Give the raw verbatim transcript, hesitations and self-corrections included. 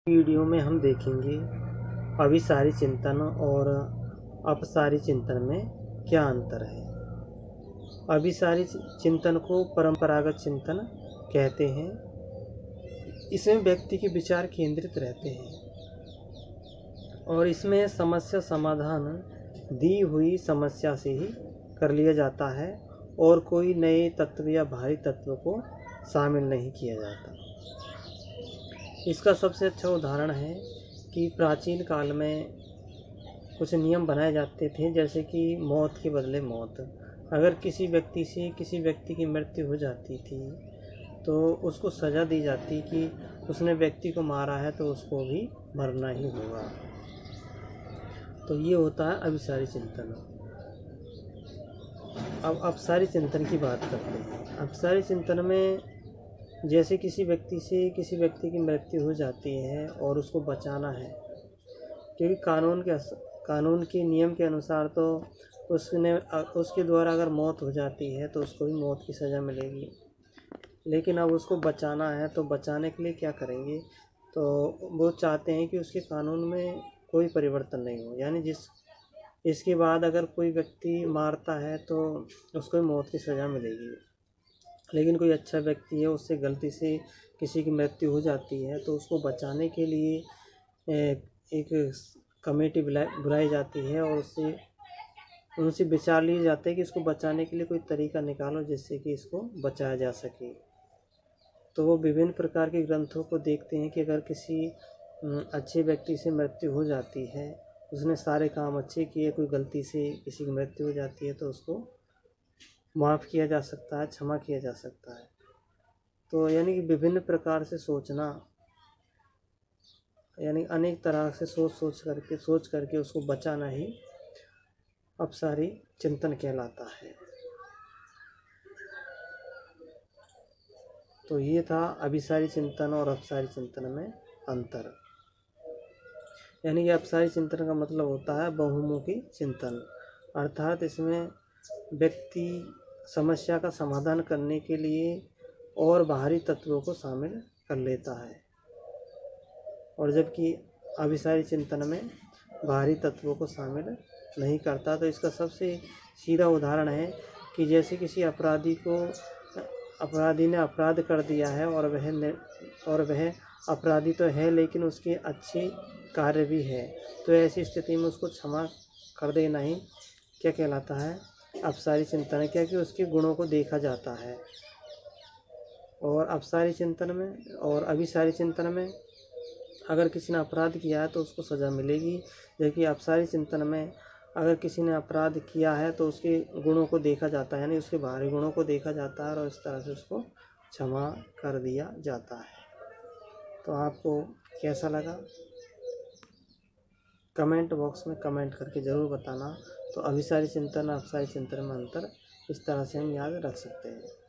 Video में हम देखेंगे अभिसारी चिंतन और अपसारी चिंतन में क्या अंतर है। अभिसारी चिंतन को परंपरागत चिंतन कहते हैं। इसमें व्यक्ति के विचार केंद्रित रहते हैं और इसमें समस्या समाधान दी हुई समस्या से ही कर लिया जाता है और कोई नए तत्व या भारी तत्व को शामिल नहीं किया जाता। इसका सबसे अच्छा उदाहरण है कि प्राचीन काल में कुछ नियम बनाए जाते थे, जैसे कि मौत के बदले मौत। अगर किसी व्यक्ति से किसी व्यक्ति की मृत्यु हो जाती थी तो उसको सज़ा दी जाती कि उसने व्यक्ति को मारा है तो उसको भी मरना ही होगा। तो ये होता है अभिसारी चिंतन। अब अपसारी चिंतन की बात करते हैं। अपसारी चिंतन में जैसे किसी व्यक्ति से किसी व्यक्ति की मृत्यु हो जाती है और उसको बचाना है, क्योंकि कानून के कानून के नियम के अनुसार तो उसने उसके द्वारा अगर मौत हो जाती है तो उसको भी मौत की सज़ा मिलेगी। लेकिन अब उसको बचाना है तो बचाने के लिए क्या करेंगे, तो वो चाहते हैं कि उसके कानून में कोई परिवर्तन नहीं हो। यानी जिस इसके बाद अगर कोई व्यक्ति मारता है तो उसको भी मौत की सज़ा मिलेगी। लेकिन कोई अच्छा व्यक्ति है, उससे गलती से किसी की मृत्यु हो जाती है तो उसको बचाने के लिए एक कमेटी बुलाई जाती है और उससे उनसे विचार लिए जाते हैं कि इसको बचाने के लिए कोई तरीका निकालो जिससे कि इसको बचाया जा सके। तो वो विभिन्न प्रकार के ग्रंथों को देखते हैं कि अगर किसी अच्छे व्यक्ति से मृत्यु हो जाती है, उसने सारे काम अच्छे किए, कोई गलती से किसी की मृत्यु हो जाती है तो उसको माफ़ किया जा सकता है, क्षमा किया जा सकता है। तो यानी कि विभिन्न प्रकार से सोचना, यानी अनेक तरह से सोच सोच करके सोच करके उसको बचाना ही अपसारी चिंतन कहलाता है। तो ये था अभिसारी चिंतन और अपसारी चिंतन में अंतर। यानी कि अपसारी चिंतन का मतलब होता है बहुमुखी चिंतन, अर्थात इसमें व्यक्ति समस्या का समाधान करने के लिए और बाहरी तत्वों को शामिल कर लेता है, और जबकि अभिसारी चिंतन में बाहरी तत्वों को शामिल नहीं करता। तो इसका सबसे सीधा उदाहरण है कि जैसे किसी अपराधी को अपराधी ने अपराध कर दिया है और वह और वह अपराधी तो है लेकिन उसके अच्छे कार्य भी है, तो ऐसी स्थिति में उसको क्षमा कर देना ही क्या कहलाता है, अपसारी चिंतन है। क्या कि उसके गुणों को देखा जाता है। और अपसारी चिंतन में और अभिसारी चिंतन में अगर किसी ने अपराध किया है तो उसको सज़ा मिलेगी, जबकि अपसारी चिंतन में अगर किसी ने अपराध किया है तो उसके गुणों को देखा जाता है, यानी उसके बाहरी गुणों को देखा जाता है और इस तरह से उसको क्षमा कर दिया जाता है। तो आपको कैसा लगा कमेंट बॉक्स में कमेंट करके ज़रूर बताना। तो अभिसारी चिंतन और अपसारी चिंतन में अंतर इस तरह से हम याद रख सकते हैं।